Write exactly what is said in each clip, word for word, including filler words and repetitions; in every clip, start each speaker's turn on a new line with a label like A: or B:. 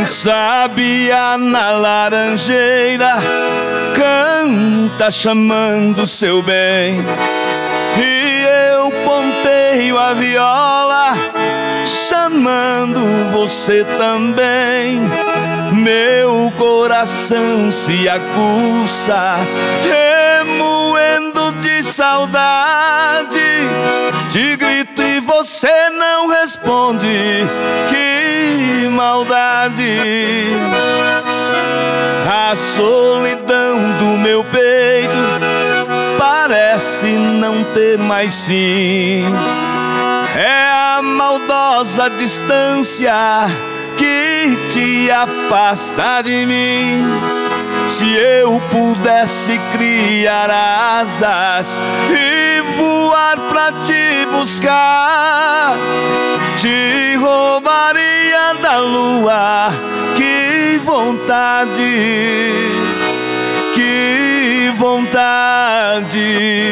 A: Sabia na laranjeira canta chamando seu bem, e eu ponteio a viola chamando você também. Meu coração se aguça, remoendo de saudade. Te grito e você não responde, que maldade. A solidão do meu peito parece não ter mais fim. É a maldosa distância que te afasta de mim. Se eu pudesse criar asas e voar pra te buscar, te roubaria da lua. Que vontade, que vontade,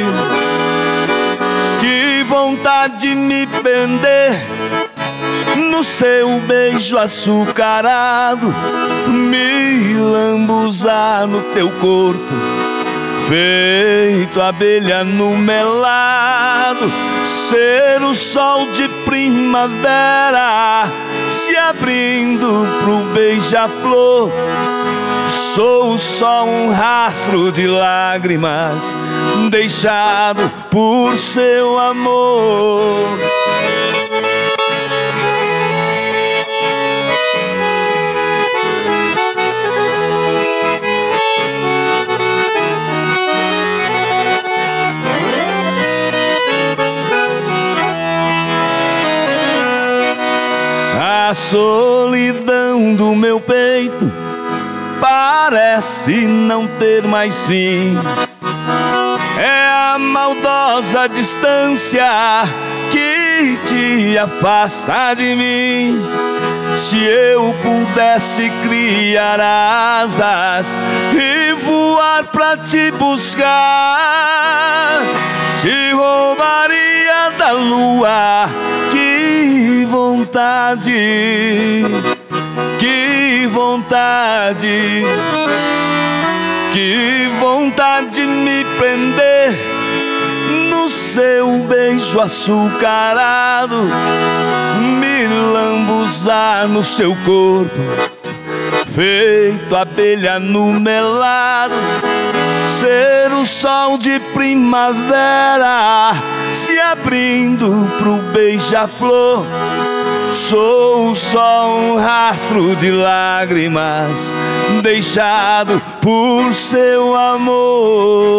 A: que vontade de me prender no seu beijo açucarado, me lambuzar no teu corpo, feito abelha no melado. Ser o sol de primavera se abrindo pro beija-flor. Sou só um rastro de lágrimas deixado por seu amor. A solidão do meu peito parece não ter mais fim. É a maldosa distância que te afasta de mim. Se eu pudesse criar asas e voar pra te buscar, te roubaria da lua. Que vontade, que vontade, que vontade de me prender no seu beijo açucarado, me lambuzar no seu corpo, feito abelha no melado. Ser o sol de primavera se abrindo pro beija-flor. Sou só um rastro de lágrimas deixado por seu amor.